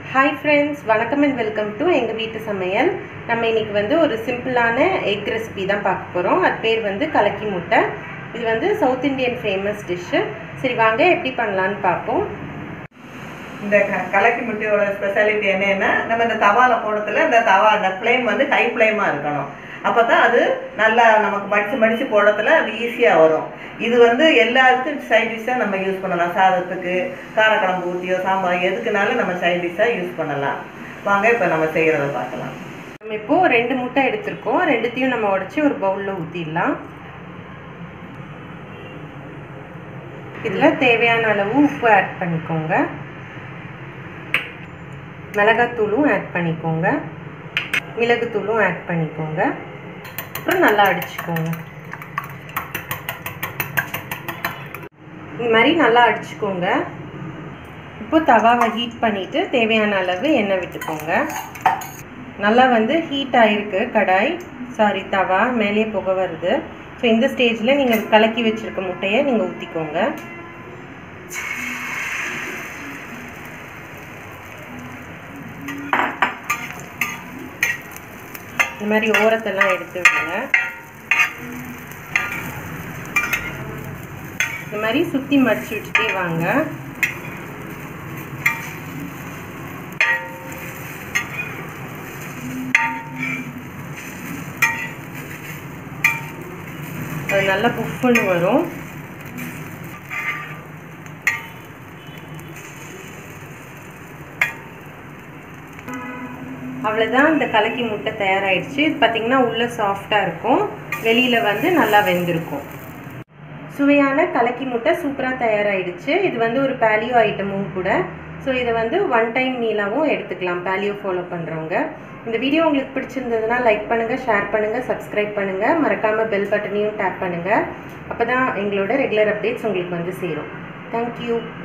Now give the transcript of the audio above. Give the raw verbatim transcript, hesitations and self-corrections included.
Hi friends, welcome and welcome to எங்க வீட்டு சமையல். நம்ம இன்னைக்கு வந்து ஒரு சிம்பிளான எக் ரெசிபி தான் பார்க்க போறோம். அது பேர் வந்து கலக்கி முட்டை. இது வந்து சவுத் இந்தியன் ஃபேமஸ் டிஷ். சரி வாங்க எப்படி பண்ணலாம்னு பாப்போம். இந்த கலக்கி முட்டையோட ஸ்பெஷாலிட்டி என்னன்னா நம்ம இந்த தவால போடுறதுல இந்த தவா அந்த ஃப்ளேம் வந்து ஹை ஃப்ளேமா இருக்கணும். அப்பதான் அது நல்லா நமக்கு மடிச்சு மடிச்சு போடுறதுல அது ஈஸியா வரும். இது வந்து எல்லாத்துக்கும் சைட் டிஷ்ஷா நம்ம யூஸ் பண்ணலாம். சாதத்துக்கு, காரக்குழம்பு ஊற்றியோ சாம்பார் எதுக்குனாலும் நம்ம சைட் டிஷ்ஷா யூஸ் பண்ணலாம். வாங்க இப்போ நம்ம செய்யறத பார்க்கலாம். நம்ம இப்போ ரெண்டு முட்டை எடுத்திருக்கோம். ரெண்டுத்தையும் நம்ம உடைச்சு ஒரு பவுல்ல ஊத்திடலாம். இதுல தேவையான அளவு உப்பு ஆட் பண்ணிக்கோங்க. மிளகாத்தூளும் ஆட் பண்ணிக்கோங்க. மிளகுத்தூளும் ஆட் பண்ணிக்கோங்க. அப்புறம் நல்லா அடிச்சுக்கோங்க. இந்த மாதிரி நல்லா அடிச்சுக்கோங்க. இப்போ தவாவை ஹீட் பண்ணிட்டு தேவையான அளவு எண்ணெய் விட்டுக்கோங்க. நல்லா வந்து ஹீட் ஆயிருக்கு கடாய், சாரி தவா, மேலே புகை வருது. ஸோ இந்த ஸ்டேஜில் நீங்கள் கலக்கி வச்சிருக்க முட்டையை நீங்கள் ஊற்றிக்கோங்க. இந்த மாதிரி ஓரத்தெல்லாம் எடுத்து விடுங்க. இந்த மாதிரி சுற்றி மடிச்சு விட்டுட்டே வாங்க. அது நல்லா புஃப்னு வரும். அவ்வளோதான், இந்த கலக்கி முட்டை தயாராகிடுச்சு. இது பார்த்திங்கன்னா உள்ளே சாஃப்டாக இருக்கும், வெளியில் வந்து நல்லா வெந்திருக்கும். சுவையான கலக்கி முட்டை சூப்பராக தயாராகிடுச்சு. இது வந்து ஒரு பேலியோ ஐட்டமும் கூட. ஸோ இதை வந்து ஒன் டைம் மீலாகவும் எடுத்துக்கலாம் பேலியோ ஃபாலோ பண்ணுறவங்க. இந்த வீடியோ உங்களுக்கு பிடிச்சிருந்ததுன்னா லைக் பண்ணுங்கள், ஷேர் பண்ணுங்கள், சப்ஸ்கிரைப் பண்ணுங்கள். மறக்காமல் பெல் பட்டனையும் டேப் பண்ணுங்கள். அப்போ தான் எங்களோட ரெகுலர் அப்டேட்ஸ் உங்களுக்கு வந்து சேரும். தேங்க்யூ.